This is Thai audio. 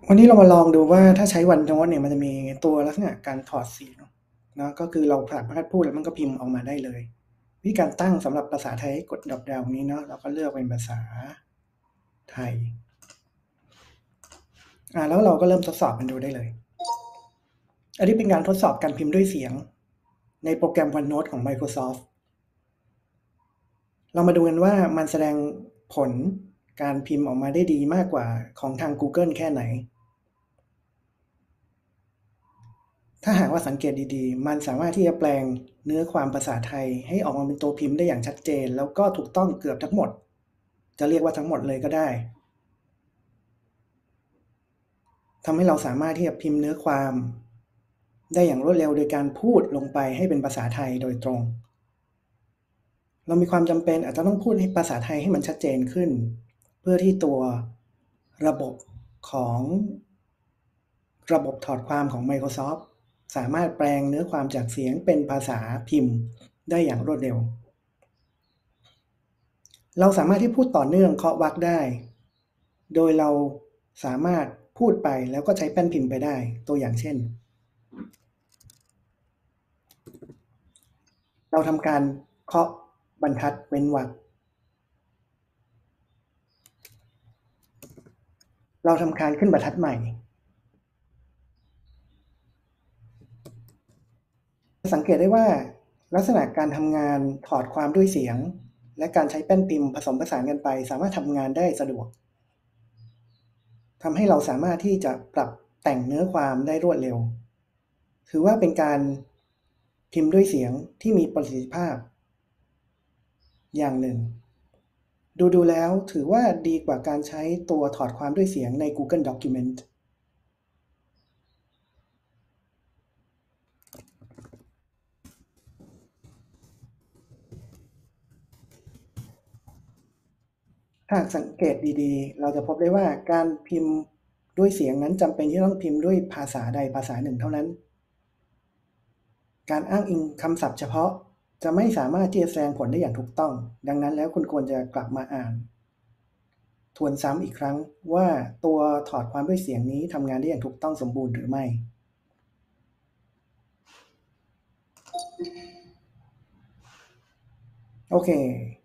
วันนี้เรามาลองดูว่าถ้าใช้ OneNote เนี่ยมันจะมีตัวลักษณะการถอดเสียงนะก็คือเราสามารถพูดแล้วมันก็พิมพ์ออกมาได้เลยวิธีการตั้งสำหรับภาษาไทยให้กดดรอปดาวน์นี้เนาะเราก็เลือกเป็นภาษาไทยแล้วเราก็เริ่มทดสอบมันดูได้เลยอันนี้เป็นการทดสอบการพิมพ์ด้วยเสียงในโปรแกรม OneNote ของ Microsoft เรามาดูกันว่ามันแสดงผลการพิมพ์ออกมาได้ดีมากกว่าของทาง Google แค่ไหนถ้าหากว่าสังเกตดีๆมันสามารถที่จะแปลงเนื้อความภาษาไทยให้ออกมาเป็นตัวพิมพ์ได้อย่างชัดเจนแล้วก็ถูกต้องเกือบทั้งหมดจะเรียกว่าทั้งหมดเลยก็ได้ทำให้เราสามารถที่จะพิมพ์เนื้อความได้อย่างรวดเร็วโดยการพูดลงไปให้เป็นภาษาไทยโดยตรงเรามีความจำเป็นอาจจะต้องพูดให้ภาษาไทยให้มันชัดเจนขึ้นเพื่อที่ตัวระบบของระบบถอดความของ Microsoft สามารถแปลงเนื้อความจากเสียงเป็นภาษาพิมพ์ได้อย่างรวดเร็วเราสามารถที่พูดต่อเนื่องเคาะวรรคได้โดยเราสามารถพูดไปแล้วก็ใช้แป้นพิมพ์ไปได้ตัวอย่างเช่นเราทำการเคาะบรรทัดเว้นวรรคเราทำการขึ้นบรรทัดใหม่สังเกตได้ว่าลักษณะการทำงานถอดความด้วยเสียงและการใช้แป้นพิมพ์ผสมผสานกันไปสามารถทำงานได้สะดวกทำให้เราสามารถที่จะปรับแต่งเนื้อความได้รวดเร็วถือว่าเป็นการพิมพ์ด้วยเสียงที่มีประสิทธิภาพอย่างหนึ่งดูแล้วถือว่าดีกว่าการใช้ตัวถอดความด้วยเสียงใน Google Document ถ้าสังเกตดีๆเราจะพบได้ว่าการพิมพ์ด้วยเสียงนั้นจำเป็นที่ต้องพิมพ์ด้วยภาษาใดภาษาหนึ่งเท่านั้นการอ้างอิงคำศัพท์เฉพาะจะไม่สามารถที่จะแสดงผลได้อย่างถูกต้องดังนั้นแล้วคุณควรจะกลับมาอ่านทวนซ้ำอีกครั้งว่าตัวถอดความด้วยเสียงนี้ทำงานได้อย่างถูกต้องสมบูรณ์หรือไม่โอเค